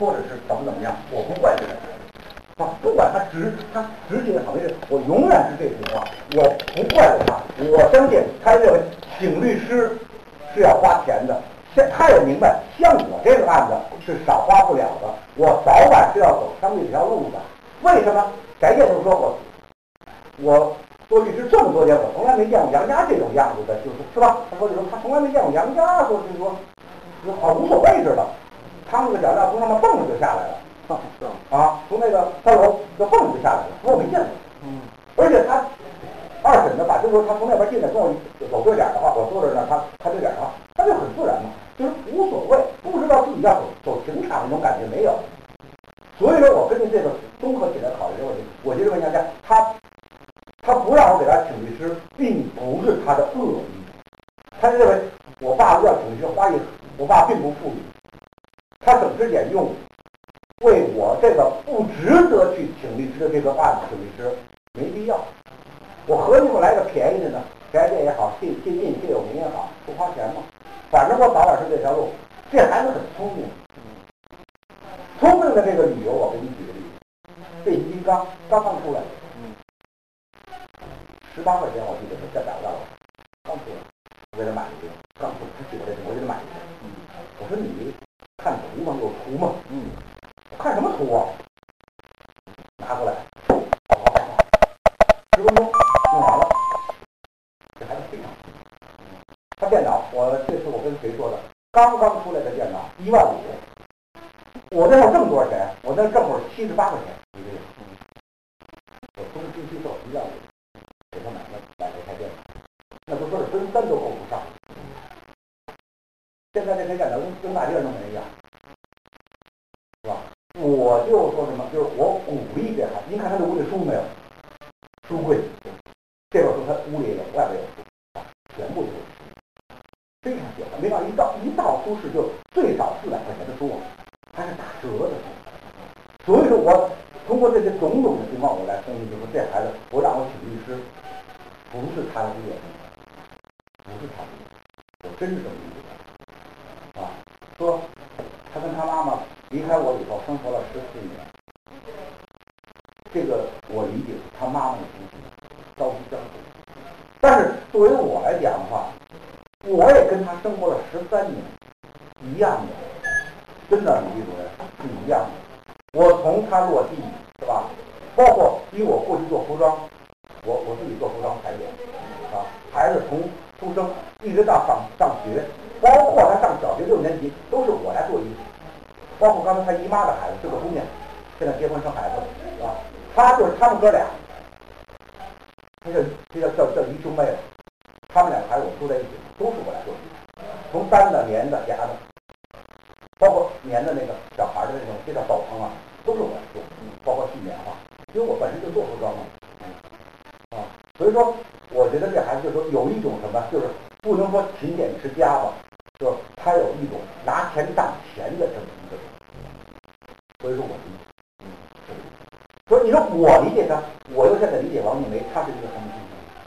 或者是怎么样，我不怪这个人。不管他直接好，我永远是这句话，我不怪他。我相信他认为请律师是要花钱的，他也明白像我这个案子是少花不了的，我早晚是要走商业这条路的。为什么？翟介就说我做律师这么多年，我从来没见过杨家这种样子的，是吧？他说他从来没见过杨家说好无所谓似的，他们个脚料从上面蹦就下来了。从那个3楼就蹦就下来了，我没见过。而且他二审的吧，就是说他从那边进来跟我走对脸的话，我坐在那儿，他对脸的话，他就很自然嘛，就是无所谓，不知道自己要走情场那种感觉没有。所以说我根据这个综合起来考虑这个问题，我就认为杨家他不让我给他请律师，并不是他的恶意，他认为我爸要请律师花我爸并不富裕，他省吃俭用。为我这个不值得去请律师的这个案子请律师没必要，我何必我来个便宜的呢？翟介也好，谢有名也好，不花钱嘛，反正我早晚是这条路。这孩子很聪明，聪明的这个理由我给你举个例子，变形金刚刚出来，18块钱我记得是在找到了，刚出来，我给他买一个，刚出来他喜欢这个，我给他买一个。我说你看图吗？有图吗？我看什么图啊？拿过来，10分钟弄完了。这孩子非常聪明。他电脑，这次我跟谁说的？刚刚出来的电脑15000，我那会儿挣多少钱？我那正会儿78块钱一个月。我从星期做15000，给他买了台电脑，那都说是分3都够不上。现在这台电脑跟大地儿弄没一样。我就说什么，就是我鼓励这孩子。您看他的屋里书没有？书柜，这本书他屋里有，外边有书，全部都是书，非常喜欢。没想到一到书市就最少400块钱的书，还是打折的书。所以说我通过这些种种的情况，我来分析，就说这孩子，我让我请律师，不是他的恶，不是他的恶，我真是这么理解的。说他跟他妈妈离开我以后生活了14年，这个我理解他妈妈的心情着急相处。但是作为我来讲的话，我也跟他生活了13年，一样的，真的，李主任是一样的。我从他落地，是吧？包括以我过去做服装，我自己做服装裁剪，孩子从出生一直到上学，包括他上小学6年级，都是我来做衣服。包括刚才他姨妈的孩子是个姑娘，现在结婚生孩子了，是吧？他们哥俩，这叫姨兄妹了。他们2个孩子我住在一起，都是我来做衣服，从单的、棉的、夹的，包括棉的那个小孩的那种，这叫斗篷啊，都是我来做，包括细棉花，因为我本身就做服装嘛，所以说我觉得这孩子就说有一种什么，就是不能说勤俭持家吧，就是他有一种拿钱当钱的这么一个人。所以说我理解，所以你说我理解他，我又现在理解王静梅，他是一个什么心情？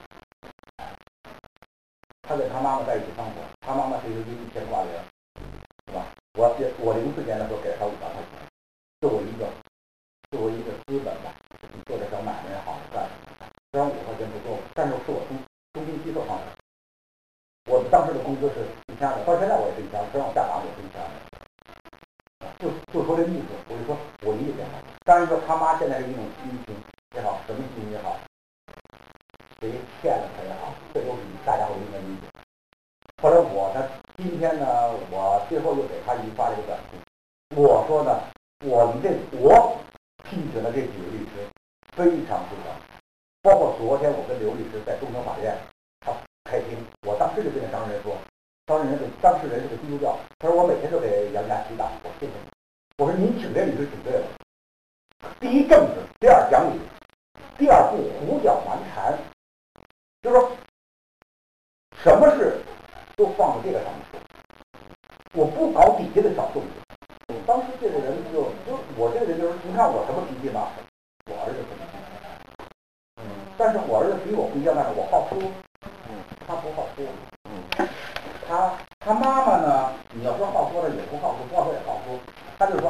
他跟他妈妈在一起生活，他妈妈是一个一牵挂的人，是吧？我04年的时候给他500块钱，作为一个资本吧，你做点小买卖也好干，虽然5块钱不多，但是是我从中心机构上来，我当时的工资是1200，到现在我也是1200，虽然我下岗也是1200，就说这意思，我就说我理解这孩子。当然说他妈现在是一种心情也好，什么心情也好，谁骗了他也好，这都是大家伙应该理解。后来今天呢，我最后又给他发了一个短信，我说呢，我聘请的这几位律师非常非常，包括昨天我跟刘律师在中等法院他开庭，我当时就跟那当事人说，当事人是个基督教，他说我每天都给杨家祈祷，我谢谢你。我说您请这律师请对了，第一正直，第二讲理，第二不胡搅蛮缠，就是说什么事都放在这个上面说，我不搞底下的小动作。当时这个人就我这个人就是，你看我什么脾气吗？我儿子什么脾气？但是我儿子比我不一样，但是我好说，他不好说。他妈妈呢？你要说好说的也不好说，不好说也好说。他就说，我今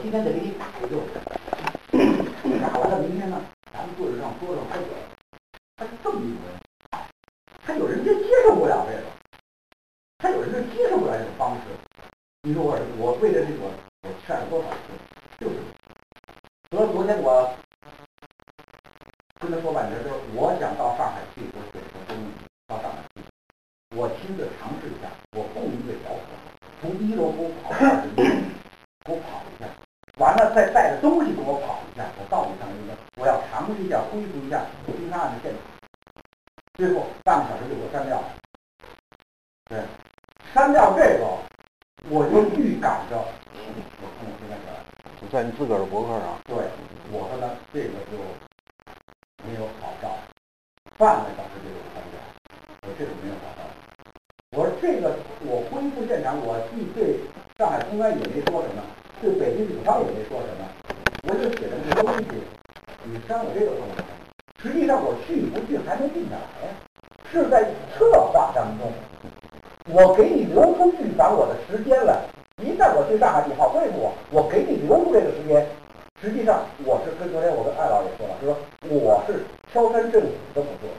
今天得给你打一顿，打完了明天呢，咱们坐着上桌上喝酒。他是这么一种人，他有人就接受不了这个，他有人就接受不了这种方式。你说我为了这个，我劝了多少次，就是。昨天我跟他说半天，就是我想到上海去，我写个东西到上海去，我亲自尝试一下，我雇一个小伙，从1楼给我跑到20米，给我跑一下，完了再带着东西给我跑一下，我到你上一个，我要尝试一下，恢复一下凶杀案的现场。最后半个小时就给我删掉了。对，删掉这个，我就预感着，我看我现在这， 在你自个儿的博客上。 对，我说呢，这个就没有好照，半个小时就给我删掉，我这个没有好照。我说这个我恢复现场，我既对上海公安也没说什么，对北京警方也没说什么，我就写的这东西，你删我这个干嘛？实际上我去不去还没定下来呀，是在策划当中，我给你留出预防我的时间来。一旦我去上海，你好对付我给你留出这个时间。实际上我是跟昨天我跟艾老也说了，就说我是挑山震虎这么做，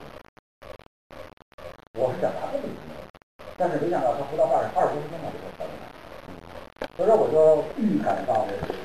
我是想拿这么一个，但是没想到他不到20多分钟就给我挑出来，所以说我就预感到这个。